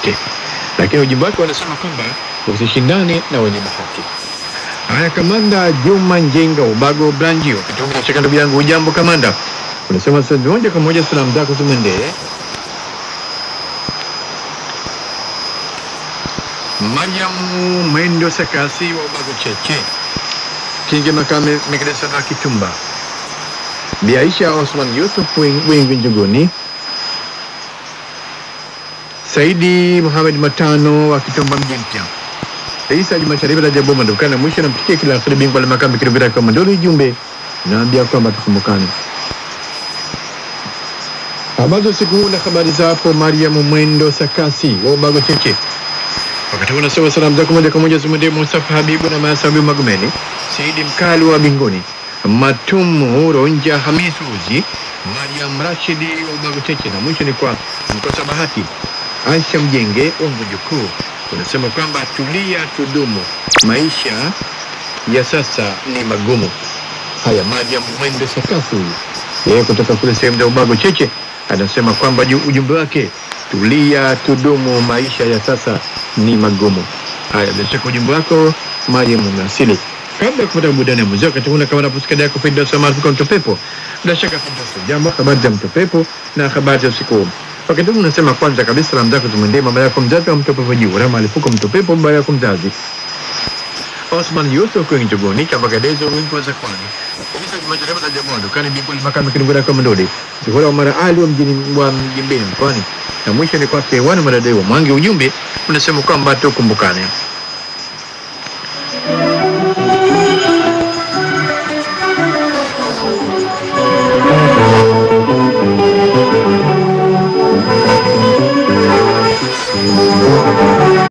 wote, lakini ujumbe wake wanasema kwamba usishindane na wenye bahati. Haya, Kamanda Juma Njenga Ubago Branji, wakati cheka ndugu yangu, ujambo Kamanda? Unasema sasa moja kwa moja salamu zako tumendee Mariamu Mwendo Sakasi wa Ubago Cheche, Kinge Makame Mekedesa na Kitumba, Bi Aisha Osman Yusuf Wingi Njuguni, Saidi Muhammad Matano wa Kitumba Mjimpya, Isa Juma Sharifa Rajabu Mandukana, mwisho nampikia kila akhiri bingwa la Makame Kiribira kwa Mandoli. Jumbe naambia kwamba tukumbukane. Ambazo siku na habari za hapo Mariamu Mwendo Sakasi wa Ubago Cheche. Wakati unasema salamu zako moja kwa moja zimwendee Mustafa Habibu na Masabi Magumeni, Saidi Mkali wa Bingoni, Matumu Ronja Hamisuzi, Mariam Rashidi wa Ubago Cheche, na mwisho ni kwa mkosa bahati Aisha Mjenge wa Mvujukuu. Unasema kwamba tulia tudumu, maisha ya sasa ni magumu. Haya, Mariam Mwendo Sakasi yeye kutoka kule sehemu za Ubago Cheche anasema kwamba ujumbe wake, tulia tudumu, maisha ya sasa ni magumu. Haya, bila shaka ujumbe wako Mariam umewasili. Kabla ya kupata burudani ya muziki, wakati huna kama unaposikia yako Fidda Samar kwa Mtopepo, bila shaka Fidda jambo, habari za Mtopepo na habari za usiku. Wakati unasema kwanza kabisa salamu zako tumendee mama yako mzazi wa Mtopepo juu, Rama alifuko Mtopepo, baba yako mzazi Osman Yusuf kwa Njuguni, Kabagadezo wingi wa Zakwani, Isa Jumacharifa za Jamondo, Kani Bingwa la Makame Kiribira kwa Mandoli, Zuhura Umara Ali wa Mjimbeni Mpwani, na mwisho ni kwa Kewana Maradewa Mwangi. Ujumbe unasema kwamba tukumbukane.